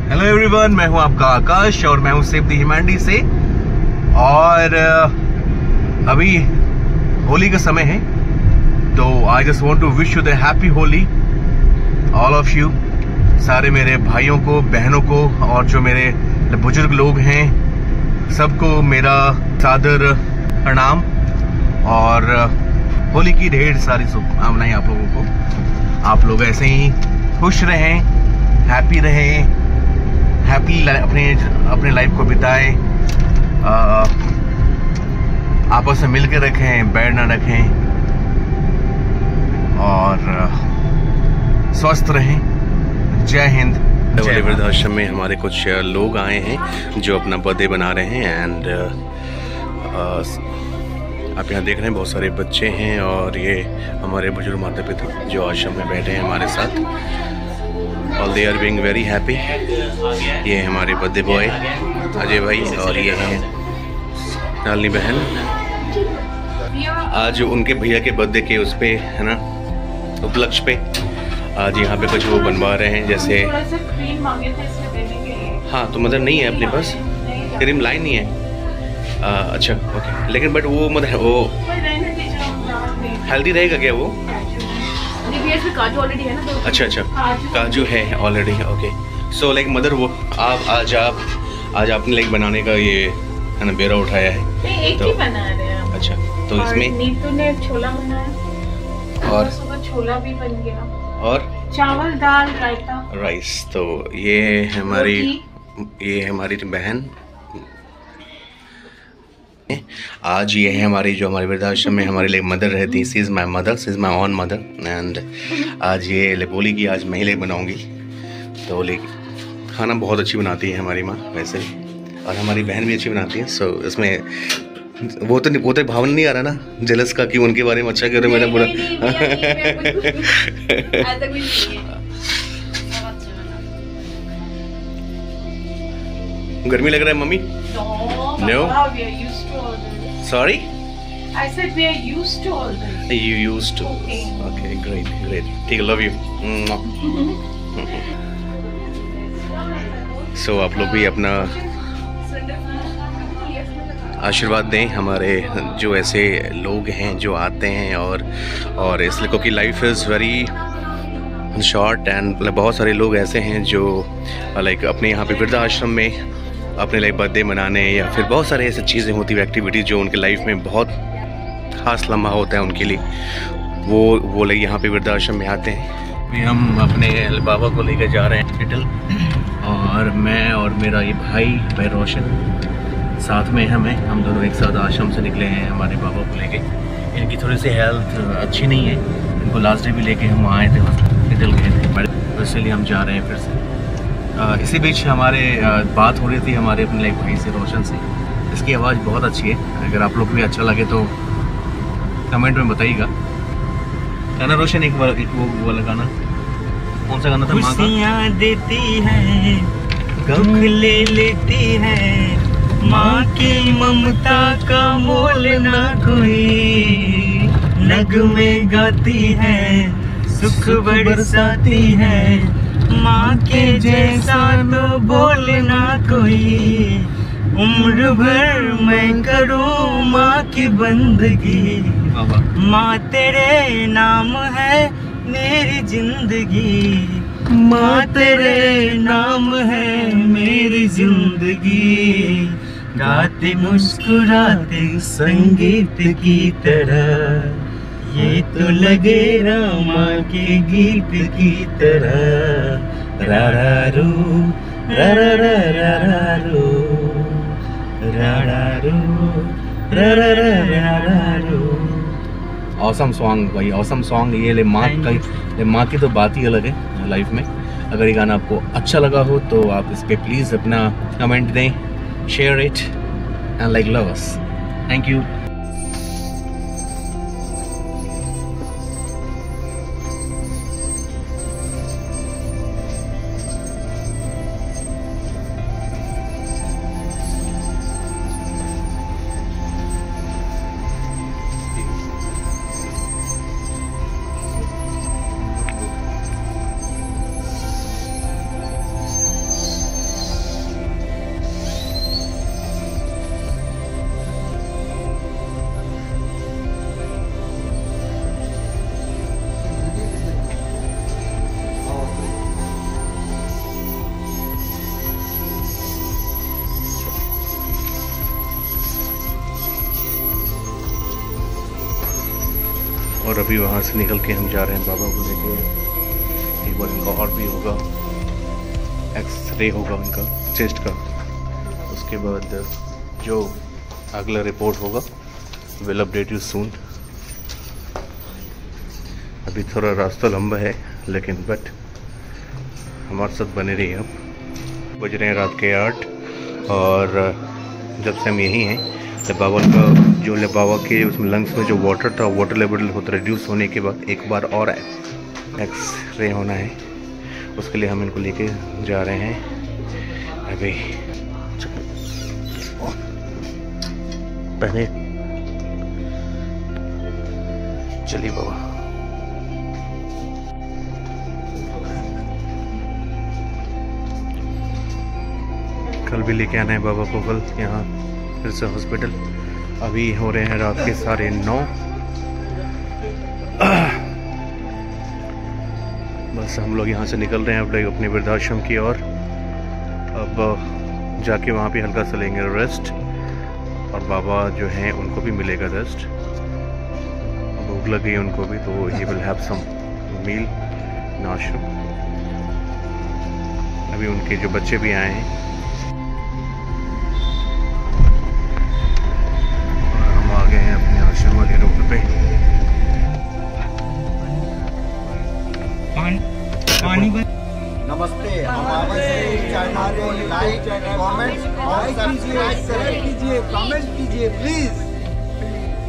Hello everyone, मैं हूं आपका आकाश और मैं हूं सेफ द ह्यूमैनिटी से। और अभी होली का समय है, तो I just want to wish you the happy Holi all of you, सारे मेरे भाइयों को, बहनों को और जो मेरे बुजुर्ग लोग हैं सबको मेरा सादर प्रणाम और होली की ढेर सारी शुभकामनाएं आप लोगों को। आप लोग ऐसे ही खुश रहें, हैप्पी रहें, हैप्पी अपने लाइफ को बिताएं, आपस में मिलकर रखें, बैर ना रखें और स्वस्थ रहें। जय हिंद। वृद्धाश्रम में हमारे कुछ लोग आए हैं जो अपना बर्थडे बना रहे हैं एंड आप यहाँ देख रहे हैं बहुत सारे बच्चे हैं और ये हमारे बुजुर्ग माता पिता जो आश्रम में बैठे हैं हमारे साथ। और they are being very happy. ये हमारे बर्थडे बॉय अजय भाई और ये हैं नालनी बहन। आज उनके भैया के बर्थडे के उस पे है ना, उपलक्ष्य पे आज यहाँ पे कुछ वो बनवा रहे हैं जैसे। हाँ तो मतलब नहीं है अपने पास क्रीम लाइन नहीं है। अच्छा ओके, लेकिन बट वो मतलब वो हेल्दी रहेगा क्या वो? काजू ऑलरेडी है ना। अच्छा अच्छा, काजू है already. Okay so like mother वो आज आपने लाइक बनाने का ये है ना बेरा उठाया है। एक ही बना रहे हैं। अच्छा तो इसमें नीतू ने छोला बनाया और सुबह छोला भी बन गया और चावल दाल रायता राइस। तो ये हमारी बहन। आज ये है हमारी जो हमारे वृद्धाश्रम में हमारे लिए मदर रहती है। She is my mother, she is my own mother and आज ये लेपोली की आज मैं ही बनाऊँगी। तो खाना बहुत अच्छी बनाती है हमारी माँ वैसे, और हमारी बहन भी अच्छी बनाती है। सो इसमें वो तो भावना नहीं आ रहा ना जेलस का कि उनके बारे में अच्छा कह रहे मेरा पूरा। गर्मी लग रहा है mummy? No. We are used to all this. Sorry? I said we are used to all this. You used to. Okay, great. ठीक है, love you. So आप लोग भी अपना आशीर्वाद दें हमारे जो ऐसे लोग हैं जो आते हैं और इसलिए क्योंकि life is very short and बहुत सारे लोग ऐसे हैं जो लाइक अपने यहाँ पे वृद्धाश्रम में अपने लाइफ बर्थडे मनाने या फिर बहुत सारे ऐसी चीज़ें होती हैं, एक्टिविटीज़ जो उनके लाइफ में बहुत ख़ास लम्हा होता है उनके लिए, वो लोग यहाँ पे वृद्धाश्रम में आते हैं। अभी हम अपने बाबा को लेकर जा रहे हैं लिटिल, और मैं और मेरा ये भाई रोशन साथ में हम दोनों एक साथ आश्रम से निकले हैं हमारे बाबा को लेके। इनकी थोड़ी सी हेल्थ अच्छी नहीं है, इनको लास्ट डे भी लेके हम आए थे, लिटिल गए थे, बट इसलिए हम जा रहे हैं फिर से। इसी बीच हमारे बात हो रही थी हमारे अपने लाइक भाई से, रोशन से। इसकी आवाज़ बहुत अच्छी है, अगर आप लोग को भी अच्छा लगे तो कमेंट में बताइएगा। गाना रोशन एक वो वाला गाना कौन सा गाना था? खुशियाँ देती है, गम ले लेती है, माँ की ममता का मोल ना कोई, नगमे गाती है, सुख बरसाती है, माँ के जैसा तो बोलना कोई, उम्र भर मैं करूँ माँ की बंदगी, माँ तेरे नाम है मेरी जिंदगी, माँ तेरे नाम है मेरी जिंदगी, गाते मुस्कुराते संगीत की तरह, ये तो लगे रामा के गीत की तरह, रा रा रू रा रा रा रा रा रू रा रा रू रा रा रा रा रा रू। ऑसम सॉन्ग भाई, ऑसम सॉन्ग। ये माँ की तो बात ही अलग है लाइफ में। अगर ये गाना आपको अच्छा लगा हो तो आप इस पर प्लीज़ अपना कमेंट दें, share it and like love us. Thank you. और अभी वहाँ से निकल के हम जा रहे हैं बाबा को लेके। एक बार इनका और भी होगा, एक्सरे होगा उनका चेस्ट का, उसके बाद जो अगला रिपोर्ट होगा विल अपडेट यू सून। अभी थोड़ा रास्ता लंबा है लेकिन बट हमारे साथ बने रहिए। अब बज रहे हैं रात के 8 और जब से हम यहीं हैं तो बाबा का जो बाबा के उसमें लंग्स में जो वाटर था, वाटर लेवल होता रिड्यूस होने के बाद एक बार और एक्सरे होना है, उसके लिए हम इनको लेके जा रहे हैं। अभी पहले चलिए बाबा। कल भी लेके आना है बाबा को, कल यहाँ फिर से हॉस्पिटल। अभी हो रहे हैं रात के 9:30। बस हम लोग यहाँ से निकल रहे हैं अपने वृद्धाश्रम की ओर। अब जाके वहाँ पे हल्का सा लेंगे रेस्ट और बाबा जो हैं उनको भी मिलेगा रेस्ट। भूख लग गई उनको भी, तो ही विल हैव सम मील इन आश्रम। अभी उनके जो बच्चे भी आए हैं, गए हैं अपने आश्रम वाले रोड पे। पानी नमस्ते, हमारे चैनल को लाइक, कमेंट और सब्सक्राइब कीजिए, कमेंट कीजिए प्लीज।